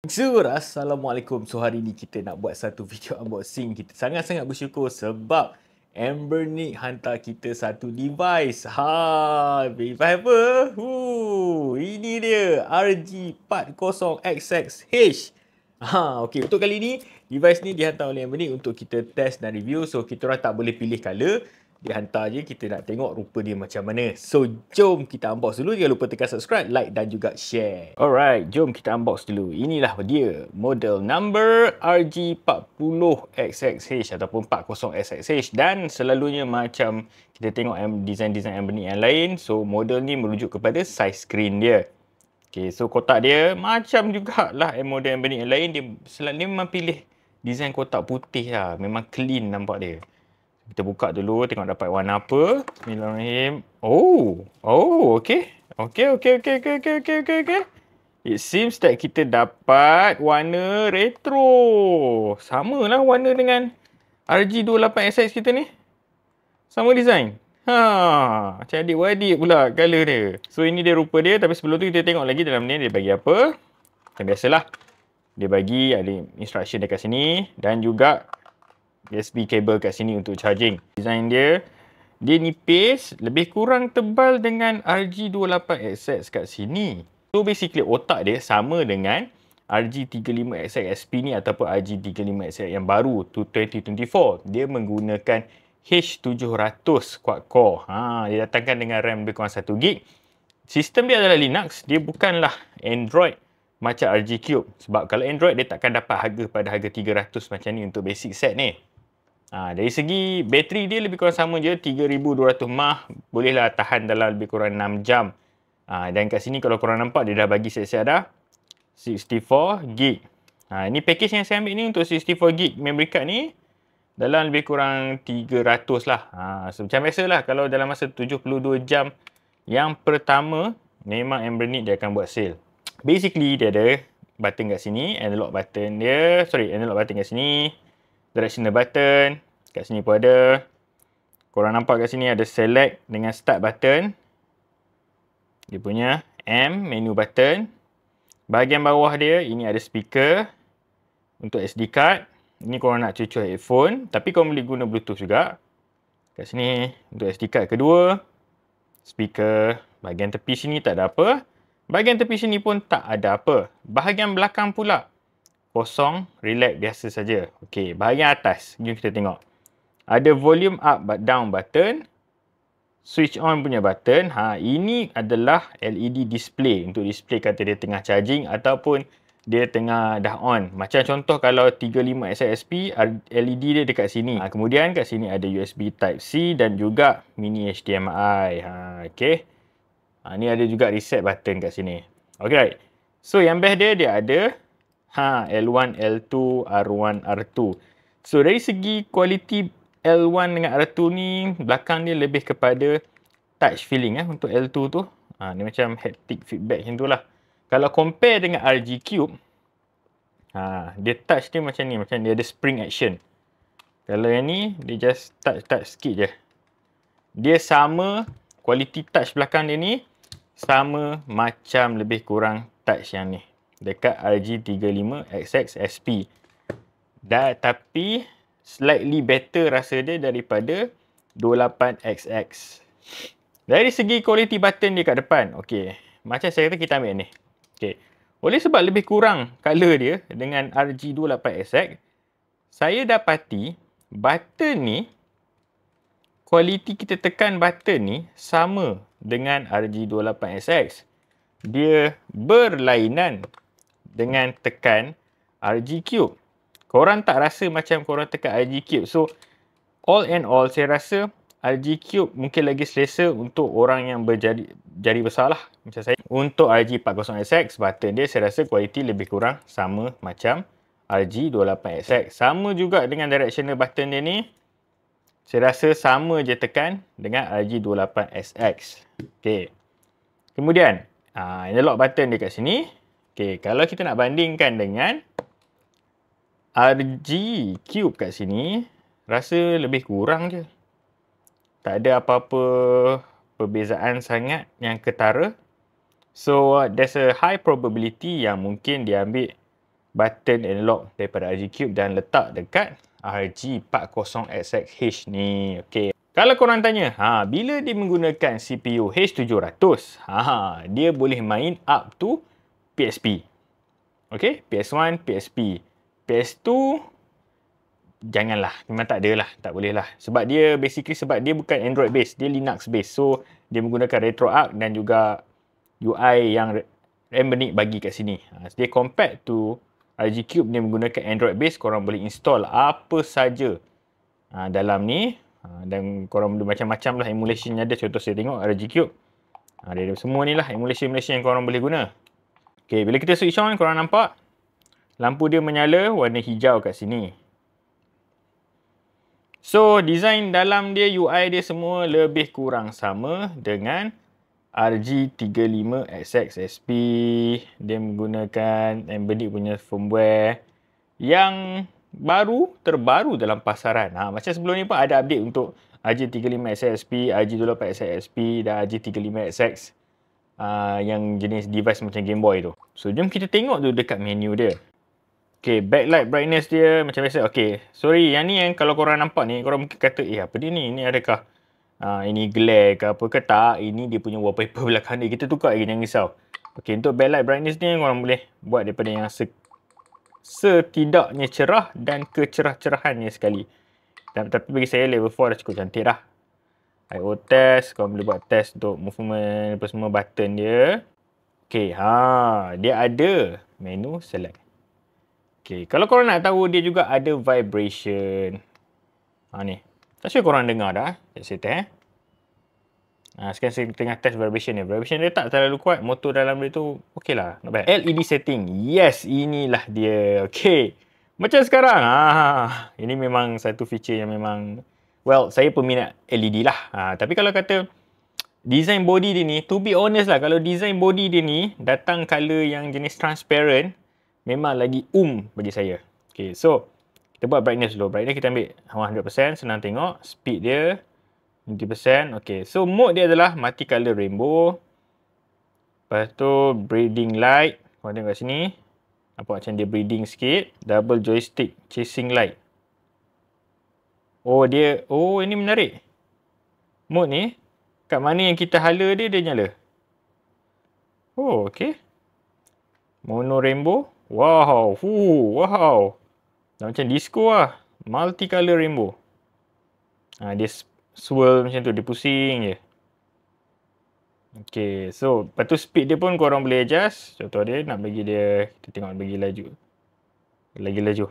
Assalamualaikum. So hari ni kita nak buat satu video unboxing. Kita sangat-sangat bersyukur sebab Anbernic hantar kita satu device. Device apa? Ini dia RG40XX-H. Okey, untuk kali ni device ni dihantar oleh Anbernic untuk kita test dan review. So kita orang tak boleh pilih color. Dia hantar je, kita nak tengok rupa dia macam mana. So, jom kita unbox dulu. Jangan lupa tekan subscribe, like dan juga share. Alright, jom kita unbox dulu. Inilah dia, model number RG40XX-H ataupun 40XX-H. Dan selalunya macam kita tengok design-design Anbernic yang lain. So, model ni merujuk kepada size screen dia. Okay, so kotak dia macam jugalah model Anbernic yang lain. Dia selalu memang pilih design kotak putih lah. Memang clean nampak dia. Kita buka dulu, tengok dapat warna apa. Bismillahirrahmanirrahim. Okay. It seems that kita dapat warna retro. Samalah warna dengan RG28XX kita ni. Sama design. Macam adik-beradik pula color dia. So ini dia rupa dia, tapi sebelum tu kita tengok lagi dalam ni dia bagi apa. Macam biasalah. Dia bagi ada instruction dekat sini dan juga USB cable kat sini untuk charging. Design dia nipis, lebih kurang tebal dengan RG28XX kat sini. So basically otak dia sama dengan RG35XX SP ni ataupun RG35XX yang baru 2024. Dia menggunakan H700 quad core. Dia datangkan dengan RAM lebih kurang 1GB. Sistem dia adalah Linux, dia bukanlah Android macam RG Cube. Sebab kalau Android dia takkan dapat harga pada harga 300 macam ni untuk basic set ni. Dari segi bateri dia lebih kurang sama je, 3200 mAh, bolehlah tahan dalam lebih kurang 6 jam. Dan kat sini kalau korang nampak dia dah bagi siap-siap dah 64GB. Ini package yang saya ambil ni untuk 64GB memory card ni dalam lebih kurang 300 lah. So, macam biasalah kalau dalam masa 72 jam yang pertama memang Anbernic dia akan buat sale. Basically dia ada button kat sini, analog button kat sini. Directional button. Kat sini pun ada. Korang nampak kat sini ada select dengan start button. Dia punya menu button. Bahagian bawah dia, ini ada speaker. Untuk SD card. Ini korang nak cucuk headphone. Tapi korang boleh guna Bluetooth juga. Kat sini, untuk SD card kedua. Speaker. Bahagian tepi sini tak ada apa. Bahagian tepi sini pun tak ada apa. Bahagian belakang pula kosong, relax biasa saja. Okey, bahagian atas, jom kita tengok. Ada volume up down button, switch on punya button. Ini adalah LED display untuk display kata dia tengah charging ataupun dia tengah dah on. Macam contoh kalau 35XXP, LED dia dekat sini. Kemudian kat sini ada USB Type C dan juga mini HDMI. Okey. Ni ada juga reset button kat sini. Okey. So yang best dia ada L1, L2, R1, R2. So dari segi kualiti L1 dengan R2 ni, belakang dia lebih kepada touch feeling untuk L2 tu. Dia macam haptic feedback macam tu lah. Kalau compare dengan RG Cube, dia touch dia macam ni, macam dia ada spring action. Kalau yang ni, dia just touch sikit je. Dia sama, kualiti touch belakang dia ni, sama macam lebih kurang touch yang ni. Dekat RG35XX SP. Tapi slightly better rasa dia daripada 28XX. Dari segi quality button dia kat depan. Okey, macam saya kata kita ambil ni. Okey. Oleh sebab lebih kurang color dia dengan RG28XX, saya dapati button ni, kualiti kita tekan button ni sama dengan RG28XX. Dia berlainan dengan tekan RG Cube. Korang tak rasa macam korang tekan RG Cube. So, all and all, saya rasa RG Cube mungkin lagi selesa untuk orang yang berjari besar lah. Macam saya. Untuk RG40XX, button dia saya rasa kualiti lebih kurang sama macam RG28XX. Sama juga dengan directional button dia ni. Saya rasa sama je tekan dengan RG28XX. Okay. Kemudian, analog button dia kat sini. Okay, kalau kita nak bandingkan dengan RG Cube kat sini, rasa lebih kurang je. Tak ada apa-apa perbezaan sangat yang ketara. So, there's a high probability yang mungkin dia ambil button analog daripada RG Cube dan letak dekat RG40XX ni. Okey. Kalau korang tanya, bila dia menggunakan CPU H700, dia boleh main up to PSP. Okey, PS1, PSP. PS2 janganlah, memang tak ada lah, tak boleh lah. Sebab dia bukan Android based, dia Linux based. So dia menggunakan RetroArch dan juga UI yang Embernic bagi kat sini. Dia compared to RG Cube, dia menggunakan Android based. Korang boleh install apa saja dalam ni. Dan korang boleh macam-macam lah emulation yang ada. Contoh saya tengok RG Cube. Dia semua ni lah emulation yang korang boleh guna. Okay, bila kita switch on, korang nampak lampu dia menyala warna hijau kat sini. So, design dalam dia, UI dia semua lebih kurang sama dengan RG35XX SP. Dia menggunakan Embernic punya firmware yang terbaru dalam pasaran. Macam sebelum ni pun ada update untuk RG35XX SP, RG28XX SP dan RG35XX yang jenis device macam Game Boy tu. So, jom kita tengok tu dekat menu dia. Okay, backlight brightness dia macam biasa. Okay, sorry, yang ni yang kalau korang nampak ni, korang mungkin kata, apa dia ni? Ini adakah ini glare ke apa ke? Tak, ini dia punya wallpaper belakang dia. Kita tukar lagi, jangan risau. Okay, untuk backlight brightness ni, korang boleh buat daripada yang setidaknya cerah dan kecerah-cerahannya sekali. Tapi bagi saya, level 4 dah cukup cantik dah. I/O test, korang boleh buat test untuk movement apa semua button dia. Okay, dia ada menu select. Okay, kalau korang nak tahu, dia juga ada vibration. Ni. Tak sure korang dengar dah. Saya test. Sekarang saya tengah test vibration dia. Vibration dia tak terlalu kuat. Motor dalam dia tu okey lah. Not bad. LED setting. Yes, inilah dia. Okay. Macam sekarang. Ini memang satu feature yang memang... Well, saya peminat LED lah. Tapi kalau kata design body dia ni, to be honest lah, kalau design body dia ni datang color yang jenis transparent, memang lagi bagi saya. Okay, so kita buat brightness dulu. Brightness kita ambil 100%, senang tengok. Speed dia 90%. Okay, so mode dia adalah mati color rainbow. Lepas tu breeding light. Korang tengok kat sini. Nampak macam dia breeding sikit. Double joystick chasing light. Ini menarik. Mode ni, kat mana yang kita hala dia nyala. Okay. Mono rainbow. Wow. Wow. Dah macam disco lah. Multicolor rainbow. Dia swirl macam tu. Dia pusing je. Okay. So, lepas tu speed dia pun korang boleh adjust. Contoh dia nak bagi dia. Kita tengok bagi laju. Lagi laju.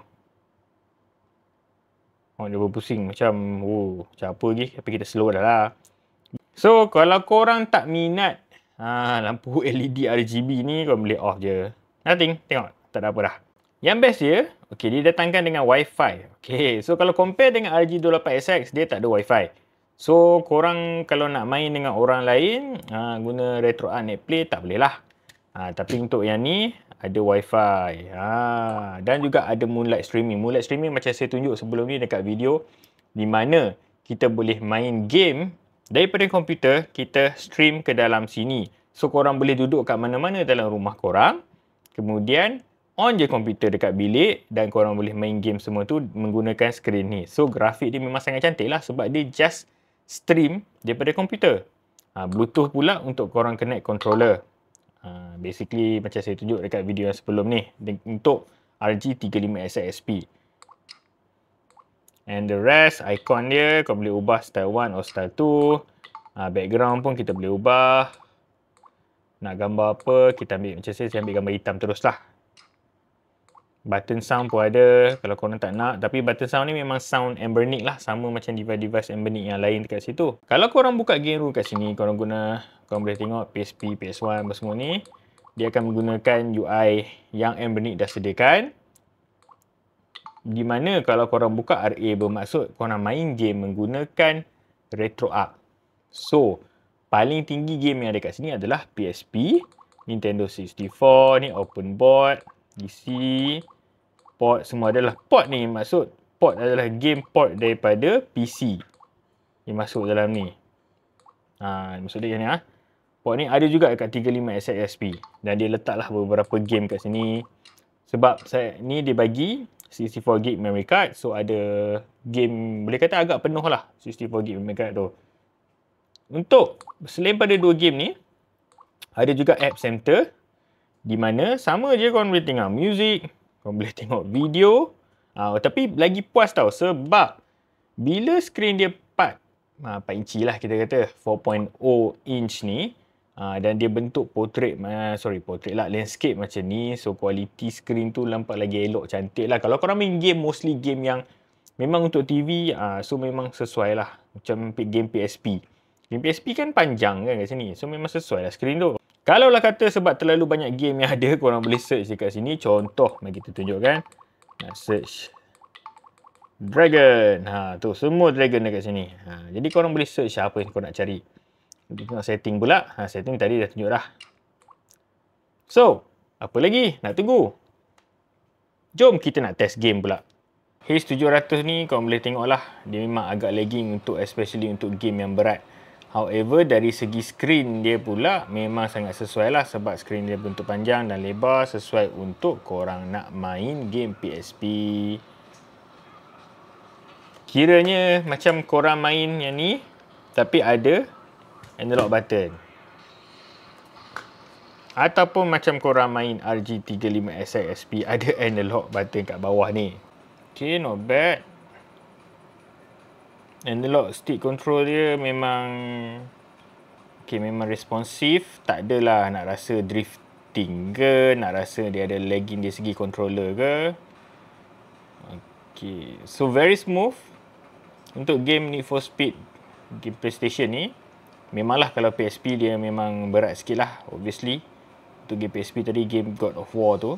Dia berpusing macam. Macam apa lagi. Tapi kita slow dah lah. So, kalau korang tak minat lampu LED RGB ni, korang boleh off je. Nothing. Tengok. Tak ada apa dah. Yang best dia, dia datangkan dengan Wi-Fi. Okay, so kalau compare dengan RG28XX, dia tak ada Wi-Fi. So, korang kalau nak main dengan orang lain, guna RetroArch Netplay, tak boleh lah. Tapi untuk yang ni, ada Wi-Fi. Dan juga ada Moonlight Streaming. Moonlight Streaming macam saya tunjuk sebelum ni dekat video, di mana kita boleh main game daripada komputer, kita stream ke dalam sini. So, korang boleh duduk kat mana-mana dalam rumah korang. Kemudian, on je komputer dekat bilik dan korang boleh main game semua tu menggunakan skrin ni. So, grafik dia memang sangat cantik lah sebab dia just stream daripada komputer. Bluetooth pula untuk korang connect controller. Basically, macam saya tunjuk dekat video yang sebelum ni. Untuk RG35XX SP. And the rest, icon dia, korang boleh ubah style 1 or style 2. Background pun kita boleh ubah. Nak gambar apa, kita ambil. Macam saya ambil gambar hitam terus lah. Button sound pun ada kalau korang tak nak. Tapi button sound ni memang sound Embernic lah. Sama macam device-device Embernic yang lain dekat situ. Kalau korang buka game room kat sini, korang boleh tengok PSP, PS1 semua ni. Dia akan menggunakan UI yang Embernic dah sediakan. Di mana kalau korang buka RA bermaksud korang main game menggunakan RetroArch. So, paling tinggi game yang ada kat sini adalah PSP, Nintendo 64, ni open board, DC, port semua adalah port ni. Maksud port adalah game port daripada PC yang masuk dalam ni. Maksud dia ni port ni ada juga dekat 35XX SP dan dia letaklah beberapa game kat sini. Sebab ni dia bagi 64GB memory card. So ada game, boleh kata agak penuh lah 64GB memory card tu. Untuk selain pada 2 game ni, ada juga App Center. Di mana sama je korang boleh tengok music, korang boleh tengok video. Tapi lagi puas tau sebab bila skrin dia 4 inci lah kita kata, 4.0 inch ni. Dan dia bentuk portrait lah, landscape macam ni. So quality screen tu nampak lagi elok, cantik lah. Kalau korang main game, mostly game yang memang untuk TV, so memang sesuai lah. Macam game PSP. Game PSP kan panjang kan kat sini. So memang sesuai lah screen tu. Kalau lah kata sebab terlalu banyak game yang ada, korang boleh search dekat sini. Contoh, mari kita tunjukkan. Nak search Dragon. Tu semua Dragon dekat sini. Jadi korang boleh search apa yang korang nak cari. Untuk tengok setting pula. Setting tadi dah tunjuk dah. So, apa lagi nak tunggu? Jom kita nak test game pula. H700 ni korang boleh tengok lah. Dia memang agak lagging especially untuk game yang berat. However, dari segi skrin dia pula memang sangat sesuai lah. Sebab skrin dia bentuk panjang dan lebar. Sesuai untuk korang nak main game PSP. Kiranya macam korang main yang ni, tapi ada analog button. Ataupun macam korang main RG35SX SP, ada analog button kat bawah ni. Okay, not bad. Analog stick control dia memang memang responsif. Tak adalah nak rasa drifting ke, nak rasa dia ada lagging dari segi controller ke. Okay, so very smooth. Untuk game Need for Speed, game PlayStation ni, memanglah kalau PSP dia memang berat sikit lah, obviously. Untuk game PSP tadi, game God of War tu.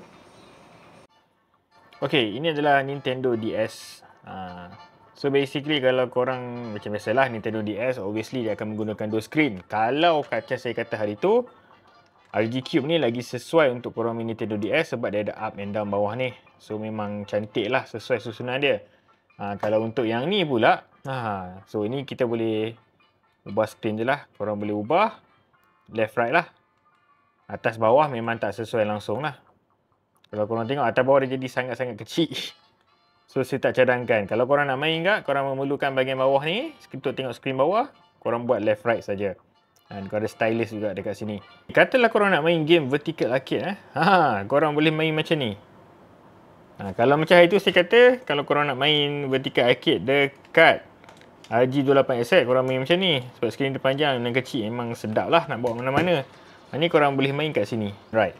Okay, ini adalah Nintendo DS. So basically kalau korang macam biasalah Nintendo DS, obviously dia akan menggunakan 2 skrin. Kalau macam saya kata hari tu, RG Cube ni lagi sesuai untuk korang main Nintendo DS sebab dia ada up and down bawah ni. So memang cantik lah, sesuai susunan dia. Kalau untuk yang ni pula, so ini kita boleh ubah skrin je lah. Korang boleh ubah left right lah. Atas bawah memang tak sesuai langsung lah. Kalau korang tengok atas bawah dia jadi sangat-sangat kecil. So saya tak cadangkan. Kalau korang nak main kat, korang memerlukan bahagian bawah ni. Untuk tengok skrin bawah, korang buat left right saja. Dan korang ada stylus juga dekat sini. Katalah korang nak main game vertical arcade. Korang boleh main macam ni. Kalau macam hari tu saya kata, kalau korang nak main vertical arcade dekat RG28SX, korang main macam ni. Sebab skrin dia panjang dan kecil, memang sedap lah nak bawa mana-mana. Ni korang boleh main kat sini. Right.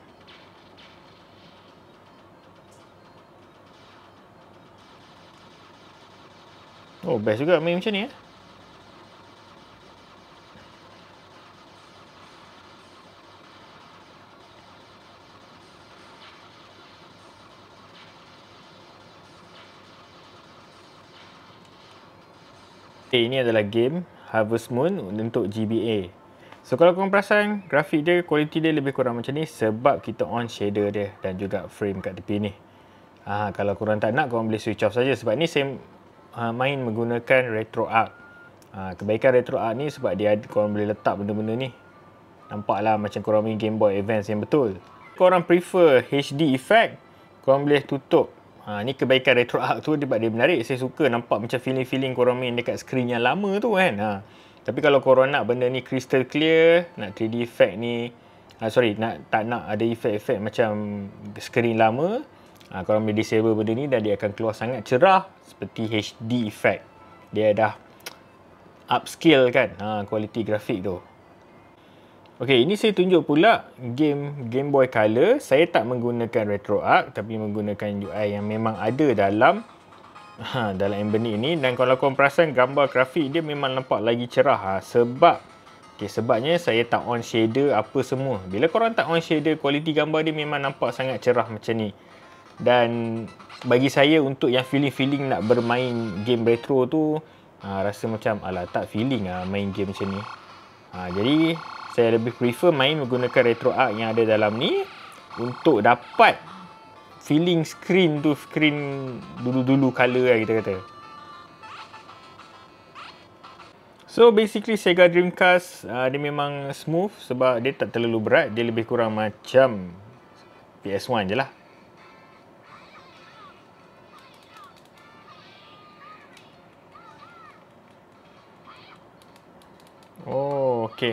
Oh, best juga main macam ni. Okay, ini adalah game Harvest Moon untuk GBA. So kalau korang perasan, grafik dia, kualiti dia lebih kurang macam ni sebab kita on shader dia dan juga frame kat tepi ni. Kalau korang tak nak, korang boleh switch off saja. Sebab ni saya main menggunakan RetroArch. Kebaikan RetroArch ni sebab dia korang boleh letak benda-benda ni. Nampaklah macam korang main Game Boy Advance yang betul. Korang prefer HD effect, korang boleh tutup. Ni kebaikan RetroArch tu, dia menarik. Saya suka nampak macam feeling-feeling korang main dekat skrin yang lama tu kan. Tapi kalau korang nak benda ni crystal clear, nak 3D effect ni, tak nak ada efek-efek macam skrin lama, korang boleh disable benda ni dan dia akan keluar sangat cerah seperti HD effect. Dia dah upscale kan kualiti grafik tu. Okey, ini saya tunjuk pula Game Boy Color. Saya tak menggunakan RetroArch tapi menggunakan UI yang memang ada dalam Embony ini. Dan kalau korang perasan, gambar grafik dia memang nampak lagi cerah. Sebabnya saya tak on shader apa semua. Bila korang tak on shader, kualiti gambar dia memang nampak sangat cerah macam ni. Dan bagi saya, untuk yang feeling-feeling nak bermain game retro tu, rasa macam tak feeling main game macam ni. Jadi saya lebih prefer main menggunakan RetroArch yang ada dalam ni untuk dapat feeling screen tu, screen dulu-dulu color lah kita kata. So basically Sega Dreamcast dia memang smooth sebab dia tak terlalu berat. Dia lebih kurang macam PS1 je lah. Okey.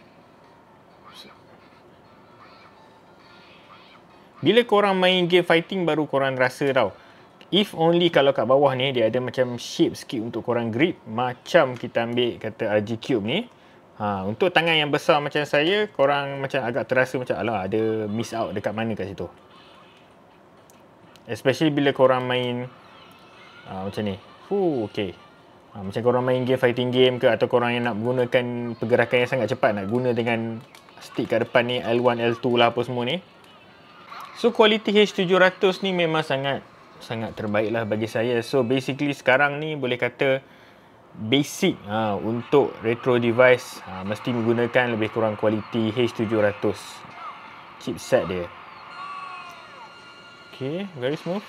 Bila korang main game fighting baru korang rasa tau. If only kalau kat bawah ni dia ada macam shape sikit untuk korang grip. Macam kita ambil kata RG Cube ni. Untuk tangan yang besar macam saya, korang macam agak terasa macam alah ada miss out dekat mana kat situ. Especially bila korang main macam ni. Okay. Macam korang main game fighting game ke, atau korang yang nak menggunakan pergerakan yang sangat cepat, nak guna dengan stick kat depan ni, L1, L2 lah apa semua ni. So quality H700 ni memang sangat terbaik lah bagi saya. So basically sekarang ni boleh kata basic untuk retro device mesti menggunakan lebih kurang quality H700 chipset dia. Okay, very smooth.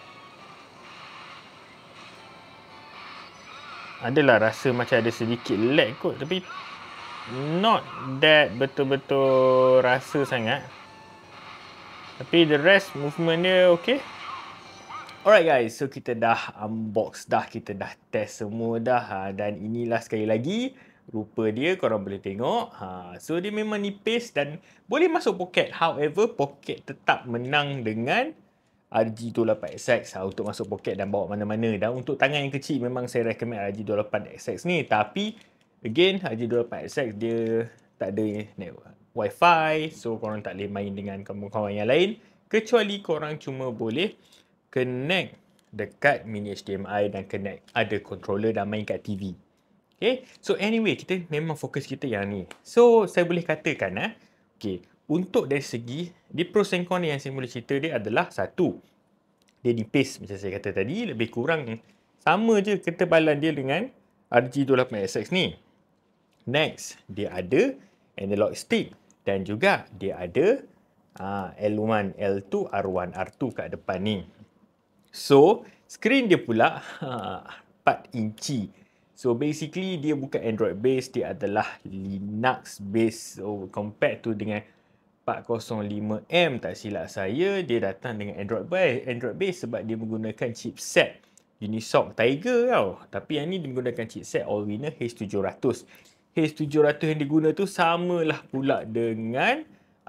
Adalah rasa macam ada sedikit lag kot, tapi not that betul-betul rasa sangat. Tapi the rest movement dia okay. Alright guys, so kita dah unbox dah, kita dah test semua dah. Dan inilah sekali lagi rupa dia, korang boleh tengok. So dia memang nipis dan boleh masuk poket. However, poket tetap menang dengan RG28XX untuk masuk poket dan bawa mana-mana. Dan untuk tangan yang kecil memang saya recommend RG28XX ni. Tapi again, RG28XX dia tak ada Wi-Fi, so korang tak boleh main dengan kawan-kawan yang lain, kecuali korang cuma boleh connect dekat mini HDMI dan connect ada controller dan main kat TV. Okay, so anyway, kita memang fokus kita yang ni. So saya boleh katakan okay, untuk dari segi di pros and cons yang saya boleh cerita dia adalah, satu, dia nipis macam saya kata tadi, lebih kurang sama je ketebalan dia dengan RG28XX ni. Next, dia ada analog stick dan juga dia ada L1, L2, R1, R2 kat depan ni. So, skrin dia pula 4 inci. So, basically dia bukan Android base, dia adalah Linux base. So, compared to dengan 405M, tak silap saya, dia datang dengan Android base sebab dia menggunakan chipset Unisoc Tiger tau. Tapi yang ni dia menggunakan chipset Allwinner H700. H700 yang diguna tu samalah pula dengan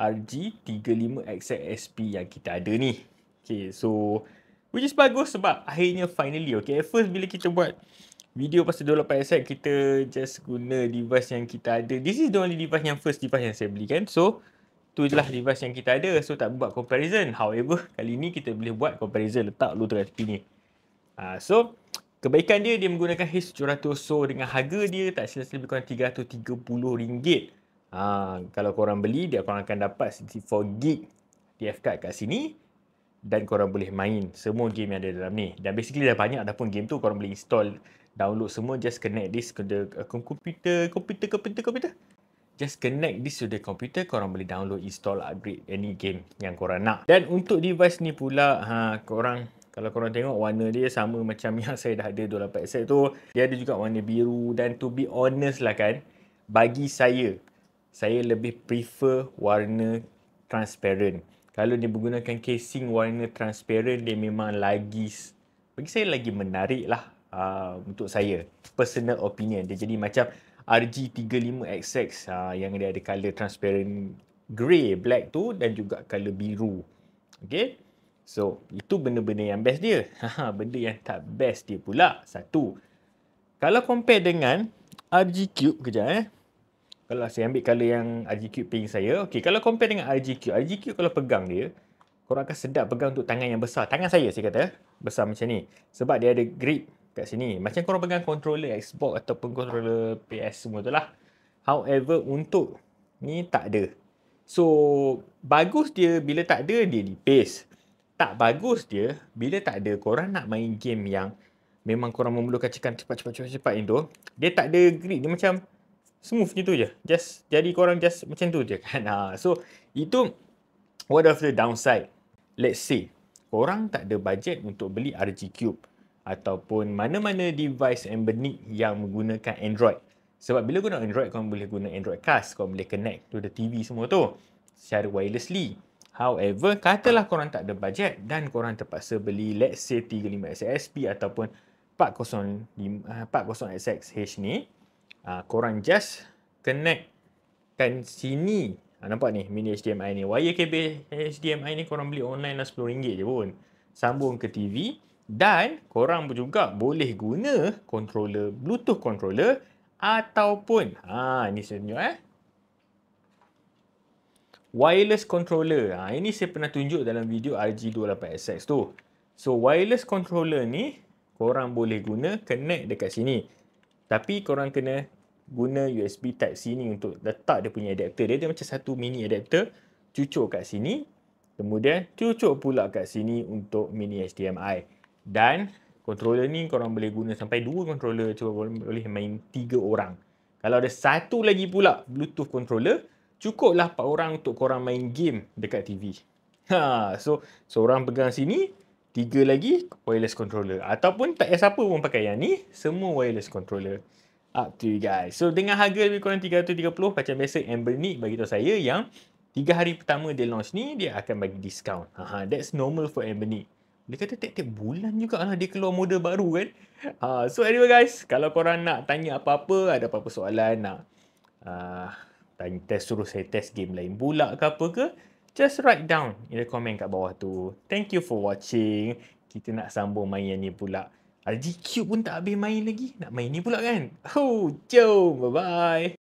RG35XX-SP yang kita ada ni. Okay, so which is bagus sebab akhirnya finally, okay, at first bila kita buat video pasal 28XX, kita just guna device yang kita ada. This is the only device yang first device yang saya beli kan. So tu je lah device yang kita ada. So tak buat comparison. However, kali ni kita boleh buat comparison. Letak dulu dekat tepi ni. So kebaikan dia menggunakan H700. So dengan harga dia tak silap lebih kurang RM330. Kalau korang beli, korang akan dapat 64GB TF card kat sini. Dan korang boleh main semua game yang ada dalam ni. Dan basically dah banyak dah pun game tu. Korang boleh install, download semua. Just connect this ke komputer. Just connect this to the computer. Korang boleh download, install, upgrade any game yang korang nak. Dan untuk device ni pula, kalau korang tengok warna dia sama macam yang saya dah ada 28XX tu. Dia ada juga warna biru. Dan to be honest lah kan, bagi saya lebih prefer warna transparent. Kalau dia menggunakan casing warna transparent, dia memang lagi, bagi saya lagi menarik lah untuk saya. Personal opinion. Dia jadi macam RG35XX yang dia ada colour transparent grey, black tu, dan juga colour biru. Okay. So, itu benda-benda yang best dia. Benda yang tak best dia pula, satu, kalau compare dengan RG Cube, kejap kalau saya ambil colour yang RG Cube pink saya. Okay, kalau compare dengan RG Cube kalau pegang dia, korang akan sedap pegang untuk tangan yang besar. Tangan saya kata, besar macam ni. Sebab dia ada grip kat sini. Macam korang pegang controller Xbox ataupun controller PS semua tu lah. However, untuk ni tak ada. So, bagus dia bila tak ada, dia nipis. Tak bagus dia bila tak ada. Korang nak main game yang memang korang memerlukan cepat itu, dia tak ada grip. Dia macam smooth gitu je. Jadi korang just macam tu je kan. So, itu one of the downside. Let's say, korang tak ada budget untuk beli RG Cube ataupun mana-mana device Embenic yang menggunakan Android. Sebab bila guna Android, korang boleh guna Android Cast. Korang boleh connect to the TV semua tu secara wirelessly. However, katalah korang tak ada budget dan korang terpaksa beli let's say 35XX-SP ataupun 40XX-H ni. Korang just connect dekatkan sini. Nampak ni mini HDMI ni. Wire kabel HDMI ni korang beli online lah RM10 je pun. Sambung ke TV. Dan korang juga boleh guna controller, Bluetooth controller ataupun ni saya tunjuk wireless controller. Ini saya pernah tunjuk dalam video RG28SX tu. So wireless controller ni korang boleh guna connect dekat sini. Tapi korang kena guna USB Type-C ni untuk letak dia punya adapter. Dia macam satu mini adapter. Cucuk kat sini. Kemudian cucuk pula kat sini untuk mini HDMI. Dan controller ni korang boleh guna sampai 2 controller. Cuba boleh main 3 orang. Kalau ada satu lagi pula Bluetooth controller, cukuplah 4 orang untuk korang main game dekat TV. So seorang pegang sini, 3 lagi wireless controller. Ataupun tak payah siapa pun pakai yang ni, semua wireless controller. Up to you guys. So dengan harga lebih kurang 330, macam biasa Ambernic bagi tahu saya yang 3 hari pertama dia launch ni, dia akan bagi diskaun. That's normal for Ambernic. Dia kata tiap-tiap bulan juga lah dia keluar model baru kan. So anyway guys, kalau korang nak tanya apa-apa, ada apa-apa soalan, nak suruh saya test game lain pula ke apa ke, just write down in the comment kat bawah tu. Thank you for watching. Kita nak sambung main yang ni pula. RG Cube pun tak habis main lagi. Nak main ni pula kan? Jom. Bye-bye.